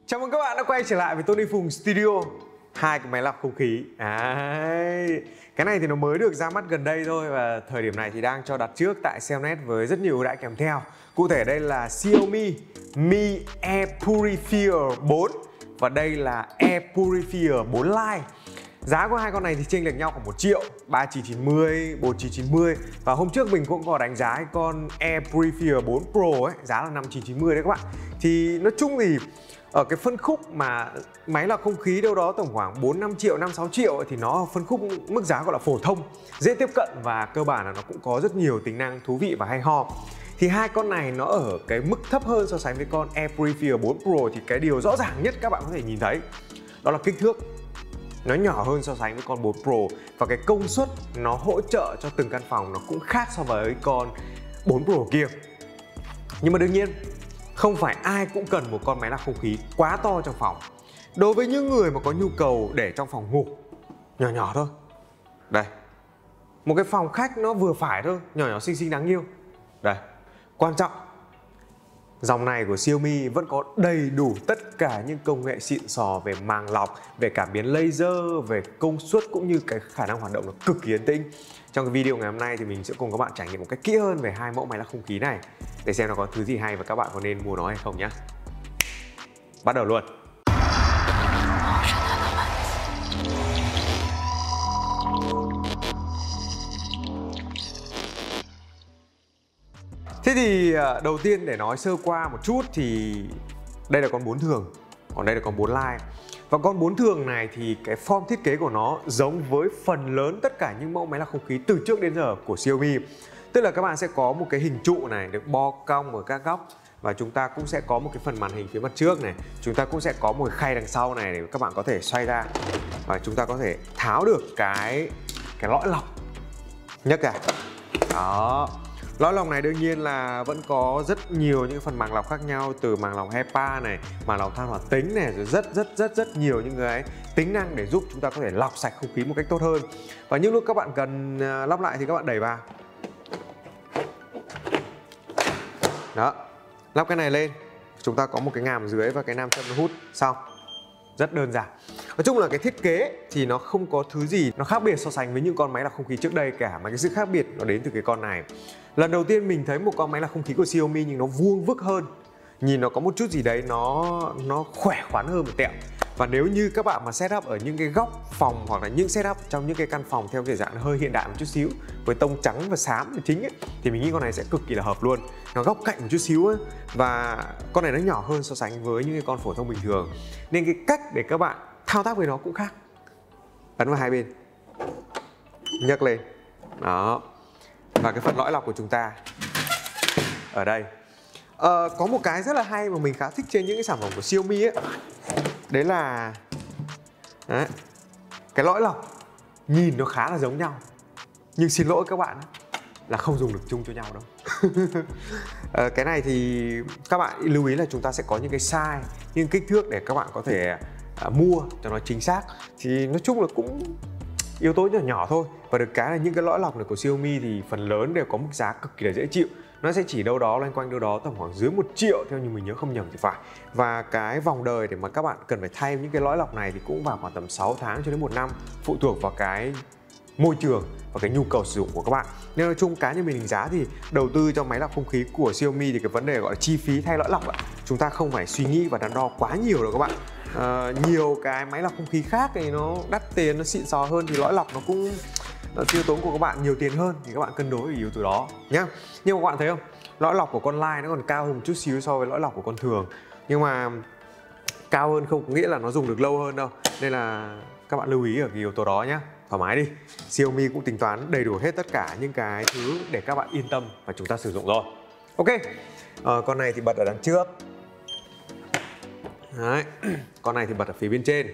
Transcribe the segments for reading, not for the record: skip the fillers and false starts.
Chào mừng các bạn đã quay trở lại với Tony Phùng Studio. Hai cái máy lọc không khí. Cái này thì nó mới được ra mắt gần đây thôi, và thời điểm này thì đang cho đặt trước tại Cellnet với rất nhiều ưu đãi kèm theo. Cụ thể đây là Xiaomi Mi Air Purifier 4 và đây là Air Purifier 4 Lite. Giá của hai con này thì chênh lệch nhau khoảng 1 triệu, 3990, 4990. Và hôm trước mình cũng có đánh giá cái con Air Purifier 4 Pro ấy, giá là 5990 đấy các bạn. Thì nói chung thì ở cái phân khúc mà máy lọc không khí đâu đó tầm khoảng 4-5 triệu, 5-6 triệu thì nó ở phân khúc mức giá gọi là phổ thông, dễ tiếp cận và cơ bản là nó cũng có rất nhiều tính năng thú vị và hay ho. Thì hai con này nó ở cái mức thấp hơn so sánh với con Air Purifier 4 Pro, thì cái điều rõ ràng nhất các bạn có thể nhìn thấy đó là kích thước. Nó nhỏ hơn so sánh với con 4 Pro, và cái công suất nó hỗ trợ cho từng căn phòng nó cũng khác so với con 4 Pro kia. Nhưng mà đương nhiên không phải ai cũng cần một con máy lọc không khí quá to trong phòng. Đối với những người mà có nhu cầu để trong phòng ngủ nhỏ nhỏ thôi, đây, một cái phòng khách nó vừa phải thôi, nhỏ nhỏ xinh xinh đáng yêu. Đây, quan trọng, dòng này của Xiaomi vẫn có đầy đủ tất cả những công nghệ xịn sò về màng lọc, về cảm biến laser, về công suất cũng như cái khả năng hoạt động nó cực kỳ yên tĩnh. Trong cái video ngày hôm nay thì mình sẽ cùng các bạn trải nghiệm một cách kỹ hơn về hai mẫu máy lọc không khí này để xem nó có thứ gì hay và các bạn có nên mua nó hay không nhé. Bắt đầu luôn. Thế thì đầu tiên để nói sơ qua một chút thì đây là con 4 thường, còn đây là con 4 Lite. Và con 4 thường này thì cái form thiết kế của nó giống với phần lớn tất cả những mẫu máy lọc không khí từ trước đến giờ của Xiaomi. Tức là các bạn sẽ có một cái hình trụ này được bo cong ở các góc, và chúng ta cũng sẽ có một cái phần màn hình phía mặt trước này. Chúng ta cũng sẽ có một cái khay đằng sau này để các bạn có thể xoay ra, và chúng ta có thể tháo được cái lõi lọc nhấc ra. Đó. Lõi lọc này đương nhiên là vẫn có rất nhiều những phần màng lọc khác nhau, từ màng lọc HEPA này, màng lọc than hoạt tính này, rồi rất nhiều những cái tính năng để giúp chúng ta có thể lọc sạch không khí một cách tốt hơn. Và những lúc các bạn cần lắp lại thì các bạn đẩy vào. Đó, lắp cái này lên, chúng ta có một cái ngàm dưới và cái nam châm nó hút, xong. Rất đơn giản. Nói chung là cái thiết kế thì nó không có thứ gì nó khác biệt so sánh với những con máy lọc không khí trước đây cả, mà cái sự khác biệt nó đến từ cái con này. Lần đầu tiên mình thấy một con máy lọc không khí của Xiaomi nhưng nó vuông vức hơn, nhìn nó có một chút gì đấy nó khỏe khoắn hơn một tẹo. Và nếu như các bạn mà setup ở những cái góc phòng hoặc là những setup trong những cái căn phòng theo kiểu dạng hơi hiện đại một chút xíu với tông trắng và xám là chính ấy, thì mình nghĩ con này sẽ cực kỳ là hợp luôn. Nó góc cạnh một chút xíu ấy, và con này nó nhỏ hơn so sánh với những cái con phổ thông bình thường, nên cái cách để các bạn thao tác với nó cũng khác. Ấn vào hai bên, nhấc lên, đó. Và cái phần lõi lọc của chúng ta ở đây. Có một cái rất là hay mà mình khá thích trên những cái sản phẩm của Xiaomi ấy, đấy là cái lõi lọc nhìn nó khá là giống nhau, nhưng xin lỗi các bạn là không dùng được chung cho nhau đâu. Cái này thì các bạn lưu ý là chúng ta sẽ có những cái size, những kích thước để các bạn có thể mua cho nó chính xác. Thì nói chung là cũng yếu tố nhỏ nhỏ thôi. Và được cái là những cái lõi lọc này của Xiaomi thì phần lớn đều có mức giá cực kỳ là dễ chịu. Nó sẽ chỉ đâu đó loanh quanh đâu đó tầm khoảng dưới 1 triệu theo như mình nhớ không nhầm thì phải. Và cái vòng đời để mà các bạn cần phải thay những cái lõi lọc này thì cũng vào khoảng tầm 6 tháng cho đến 1 năm, phụ thuộc vào cái môi trường và cái nhu cầu sử dụng của các bạn. Nên nói chung cá nhân mình đánh giá thì đầu tư cho máy lọc không khí của Xiaomi thì cái vấn đề gọi là chi phí thay lõi lọc chúng ta không phải suy nghĩ và đắn đo quá nhiều đâu các bạn. Nhiều cái máy lọc không khí khác thì nó đắt tiền, nó xịn sò hơn, thì lõi lọc nó cũng tiêu tốn của các bạn nhiều tiền hơn, thì các bạn cân đối với yếu tố đó nhá. Nhưng mà các bạn thấy không, lõi lọc của con Lite nó còn cao hơn một chút xíu so với lõi lọc của con thường, nhưng mà cao hơn không có nghĩa là nó dùng được lâu hơn đâu, nên là các bạn lưu ý ở cái yếu tố đó nhé. Thoải mái đi, Xiaomi cũng tính toán đầy đủ hết tất cả những cái thứ để các bạn yên tâm và chúng ta sử dụng rồi. Ok, con này thì bật ở đằng trước. Đấy, con này thì bật ở phía bên trên.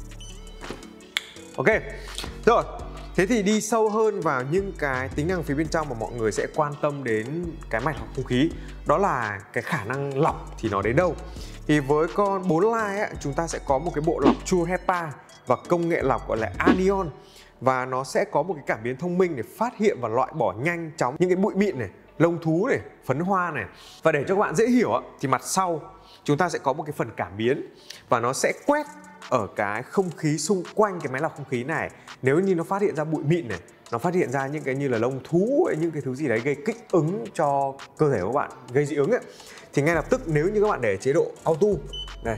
Ok, rồi. Thế thì đi sâu hơn vào những cái tính năng phía bên trong mà mọi người sẽ quan tâm đến cái máy lọc không khí, đó là cái khả năng lọc thì nó đến đâu. Thì với con 4 Lite ấy, chúng ta sẽ có một cái bộ lọc True HEPA và công nghệ lọc gọi là Anion. Và nó sẽ có một cái cảm biến thông minh để phát hiện và loại bỏ nhanh chóng những cái bụi mịn này, lông thú này, phấn hoa này. Và để cho các bạn dễ hiểu thì mặt sau chúng ta sẽ có một cái phần cảm biến và nó sẽ quét ở cái không khí xung quanh cái máy lọc không khí này. Nếu như nó phát hiện ra bụi mịn này, nó phát hiện ra những cái như là lông thú hay những cái thứ gì đấy gây kích ứng cho cơ thể của bạn, gây dị ứng ấy, thì ngay lập tức nếu như các bạn để chế độ auto này,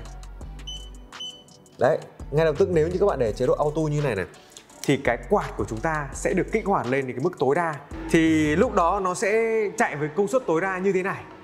đấy, ngay lập tức nếu như các bạn để chế độ auto như này thì cái quạt của chúng ta sẽ được kích hoạt lên đến cái mức tối đa. Thì lúc đó nó sẽ chạy với công suất tối đa như thế này.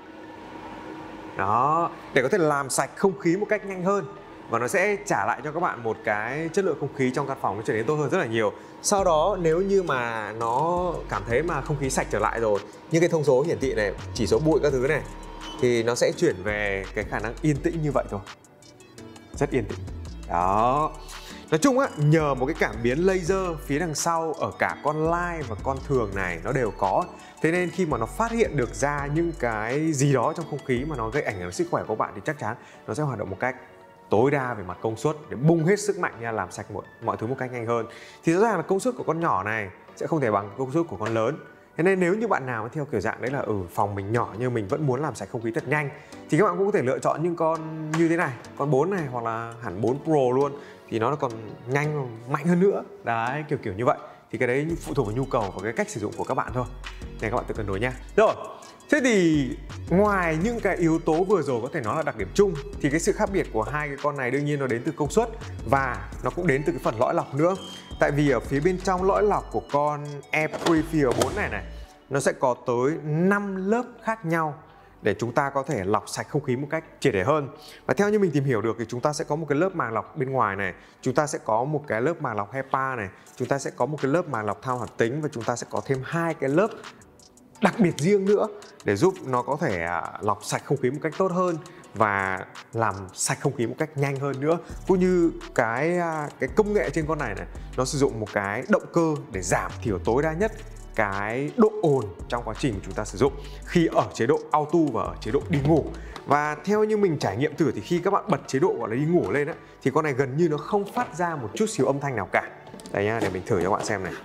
Đó, để có thể làm sạch không khí một cách nhanh hơn. Và nó sẽ trả lại cho các bạn một cái chất lượng không khí trong căn phòng nó trở nên tốt hơn rất là nhiều. Sau đó nếu như mà nó cảm thấy mà không khí sạch trở lại rồi, những cái thông số hiển thị này, chỉ số bụi các thứ này, thì nó sẽ chuyển về cái khả năng yên tĩnh như vậy thôi. Rất yên tĩnh. Đó. Nói chung á, nhờ một cái cảm biến laser phía đằng sau ở cả con Live và con thường này nó đều có. Thế nên khi mà nó phát hiện được ra những cái gì đó trong không khí mà nó gây ảnh hưởng đến sức khỏe của bạn thì chắc chắn nó sẽ hoạt động một cách tối đa về mặt công suất để bung hết sức mạnh ra, làm sạch mọi thứ một cách nhanh hơn. Thì rõ ràng là công suất của con nhỏ này sẽ không thể bằng công suất của con lớn. Thế nên nếu như bạn nào theo kiểu dạng đấy là phòng mình nhỏ nhưng mình vẫn muốn làm sạch không khí thật nhanh thì các bạn cũng có thể lựa chọn những con như thế này, con 4 này hoặc là hẳn 4 Pro luôn, thì nó còn nhanh, mạnh hơn nữa. Đấy, kiểu như vậy. Thì cái đấy phụ thuộc vào nhu cầu và cái cách sử dụng của các bạn thôi. Nên các bạn tự cân đối nha. Rồi, thế thì ngoài những cái yếu tố vừa rồi có thể nói là đặc điểm chung thì cái sự khác biệt của hai cái con này đương nhiên nó đến từ công suất và nó cũng đến từ cái phần lõi lọc nữa. Tại vì ở phía bên trong lõi lọc của con Air Purifier 4 này nó sẽ có tới 5 lớp khác nhau để chúng ta có thể lọc sạch không khí một cách triệt để hơn. Và theo như mình tìm hiểu được thì chúng ta sẽ có một cái lớp màng lọc bên ngoài này, chúng ta sẽ có một cái lớp màng lọc HEPA này, chúng ta sẽ có một cái lớp màng lọc than hoạt tính và chúng ta sẽ có thêm 2 cái lớp đặc biệt riêng nữa để giúp nó có thể lọc sạch không khí một cách tốt hơn và làm sạch không khí một cách nhanh hơn nữa. Cũng như cái công nghệ trên con này nó sử dụng một cái động cơ để giảm thiểu tối đa nhất cái độ ồn trong quá trình chúng ta sử dụng khi ở chế độ auto và ở chế độ đi ngủ. Và theo như mình trải nghiệm thử thì khi các bạn bật chế độ gọi là đi ngủ lên thì con này gần như nó không phát ra một chút xíu âm thanh nào cả. Đây nhá, để mình thử cho các bạn xem này.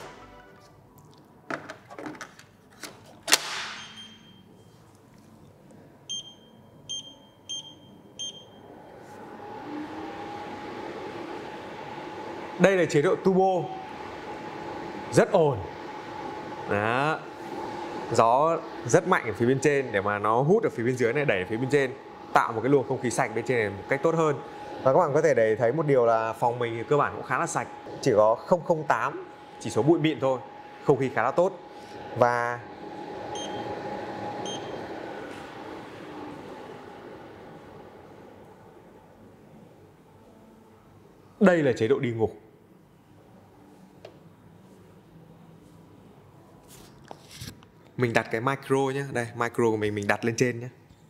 Đây là chế độ turbo, rất ồn. Đó. Gió rất mạnh ở phía bên trên để mà nó hút ở phía bên dưới này, đẩy ở phía bên trên, tạo một cái luồng không khí sạch bên trên này một cách tốt hơn. Và các bạn có thể để thấy một điều là phòng mình thì cơ bản cũng khá là sạch, chỉ có 008 chỉ số bụi mịn thôi, không khí khá là tốt. Và đây là chế độ đi ngủ. Mình đặt cái micro nhé, đây micro của mình đặt lên trên nhé.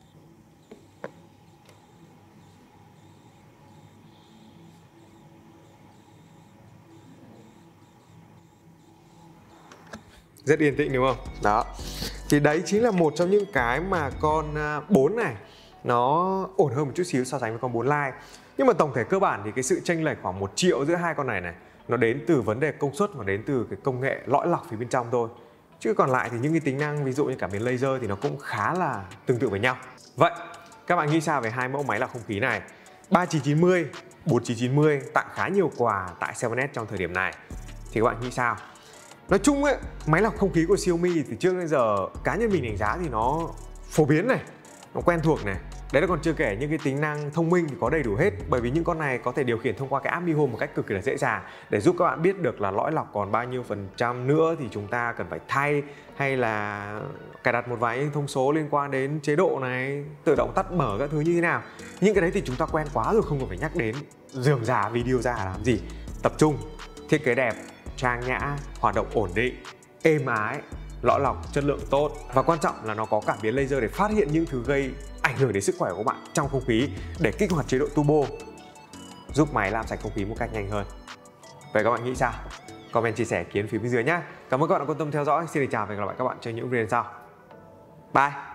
Rất yên tĩnh đúng không? Đó. Thì đấy chính là một trong những cái mà con 4 này nó ổn hơn một chút xíu so sánh với con 4 Lite. Nhưng mà tổng thể cơ bản thì cái sự chênh lệch khoảng 1 triệu giữa hai con này nó đến từ vấn đề công suất và đến từ cái công nghệ lõi lọc phía bên trong thôi. Chứ còn lại thì những cái tính năng ví dụ như cảm biến laser thì nó cũng khá là tương tự với nhau. Vậy các bạn nghĩ sao về hai mẫu máy lọc không khí này? 3990, 4990 tặng khá nhiều quà tại 7S trong thời điểm này. Thì các bạn nghĩ sao? Nói chung ấy, máy lọc không khí của Xiaomi từ trước đến giờ cá nhân mình đánh giá thì nó phổ biến này, nó quen thuộc này. Đấy là còn chưa kể những cái tính năng thông minh thì có đầy đủ hết. Bởi vì những con này có thể điều khiển thông qua cái app Mi Home một cách cực kỳ là dễ dàng để giúp các bạn biết được là lõi lọc còn bao nhiêu % nữa thì chúng ta cần phải thay, hay là cài đặt một vài thông số liên quan đến chế độ này, tự động tắt mở các thứ như thế nào. Những cái đấy thì chúng ta quen quá rồi, không cần phải nhắc đến, rườm rà video ra làm gì. Tập trung, thiết kế đẹp, trang nhã, hoạt động ổn định, êm ái, lõi lọc chất lượng tốt và quan trọng là nó có cảm biến laser để phát hiện những thứ gây ảnh hưởng đến sức khỏe của bạn trong không khí để kích hoạt chế độ turbo, giúp máy làm sạch không khí một cách nhanh hơn. Vậy các bạn nghĩ sao? Comment chia sẻ ý kiến phía bên dưới nhé. Cảm ơn các bạn đã quan tâm theo dõi. Xin chào và hẹn gặp lại các bạn trong những video sau. Bye.